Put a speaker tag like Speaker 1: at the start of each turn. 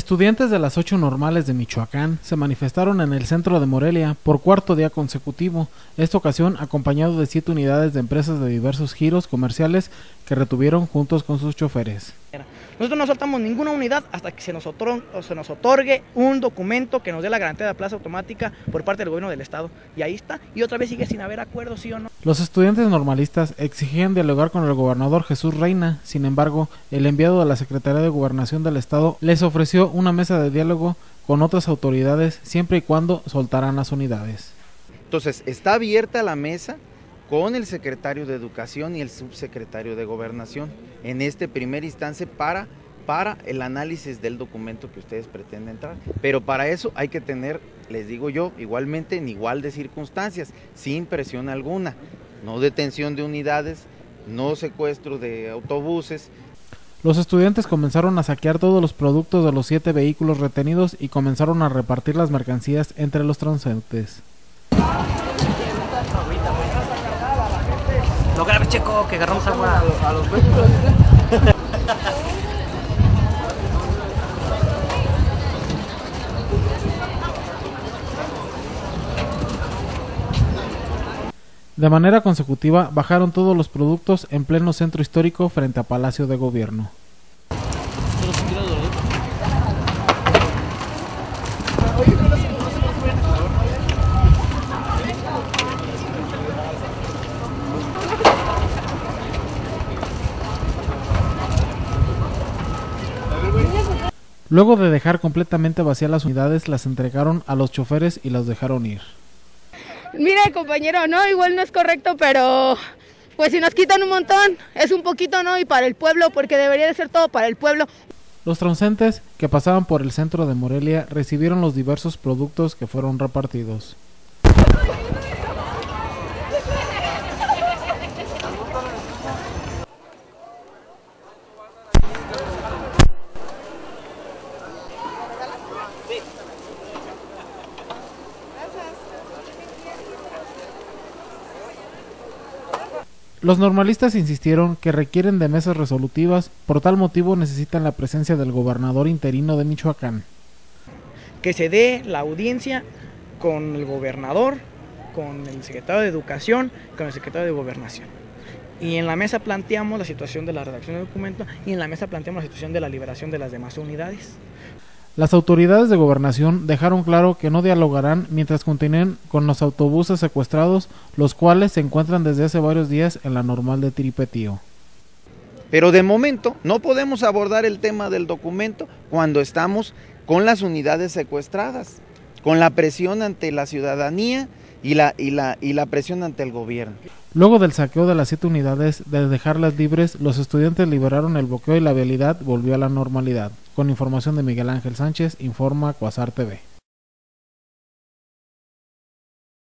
Speaker 1: Estudiantes de las 8 normales de Michoacán se manifestaron en el centro de Morelia por cuarto día consecutivo, esta ocasión acompañado de 7 unidades de empresas de diversos giros comerciales que retuvieron juntos con sus choferes.
Speaker 2: Nosotros no soltamos ninguna unidad hasta que se nos otorgue un documento que nos dé la garantía de plaza automática por parte del gobierno del estado. Y ahí está, y otra vez sigue sin haber acuerdo, ¿sí o no?
Speaker 1: Los estudiantes normalistas exigían dialogar con el gobernador Jesús Reina. Sin embargo, el enviado de la Secretaría de Gobernación del estado les ofreció una mesa de diálogo con otras autoridades siempre y cuando soltaran las unidades.
Speaker 3: Entonces, está abierta la mesa con el secretario de Educación y el subsecretario de Gobernación en este primer instancia para el análisis del documento que ustedes pretenden entrar. Pero para eso hay que tener, les digo yo, igualmente en igual de circunstancias, sin presión alguna, no detención de unidades, no secuestro de autobuses.
Speaker 1: Los estudiantes comenzaron a saquear todos los productos de los 7 vehículos retenidos y comenzaron a repartir las mercancías entre los transeúntes.
Speaker 2: Lo grave, Checo, que agarramos agua a los vehículos.
Speaker 1: De manera consecutiva, bajaron todos los productos en pleno centro histórico frente a Palacio de Gobierno. Luego de dejar completamente vacías las unidades, las entregaron a los choferes y los dejaron ir.
Speaker 4: Mire, compañero, no, igual no es correcto, pero pues si nos quitan un montón, es un poquito, ¿no? Y para el pueblo, porque debería de ser todo para el pueblo.
Speaker 1: Los transeúntes que pasaban por el centro de Morelia recibieron los diversos productos que fueron repartidos. Los normalistas insistieron que requieren de mesas resolutivas, por tal motivo necesitan la presencia del gobernador interino de Michoacán.
Speaker 2: Que se dé la audiencia con el gobernador, con el secretario de Educación, con el secretario de Gobernación. Y en la mesa planteamos la situación de la redacción del documento y en la mesa planteamos la situación de la liberación de las demás unidades.
Speaker 1: Las autoridades de gobernación dejaron claro que no dialogarán mientras continúen con los autobuses secuestrados, los cuales se encuentran desde hace varios días en la normal de Tiripetío.
Speaker 3: Pero de momento no podemos abordar el tema del documento cuando estamos con las unidades secuestradas, con la presión ante la ciudadanía y la presión ante el gobierno.
Speaker 1: Luego del saqueo de las 7 unidades, de dejarlas libres, los estudiantes liberaron el bloqueo y la vialidad volvió a la normalidad. Con información de Miguel Ángel Sánchez, informa Cuasar TV.